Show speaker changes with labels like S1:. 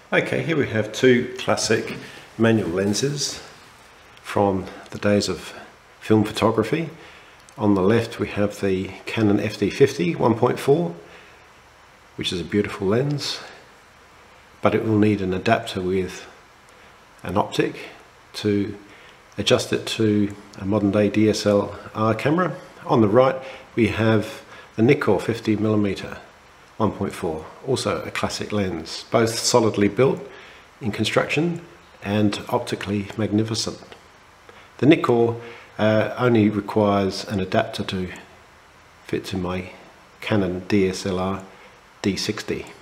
S1: Okay, here we have two classic manual lenses from the days of film photography. On the left we have the Canon FD 1.4, which is a beautiful lens, but it will need an adapter with an optic to adjust it to a modern day DSLR camera. On the right we have the Nikkor 50mm 1.4, also a classic lens, both solidly built in construction and optically magnificent. The Nikkor only requires an adapter to fit to my Canon DSLR D60.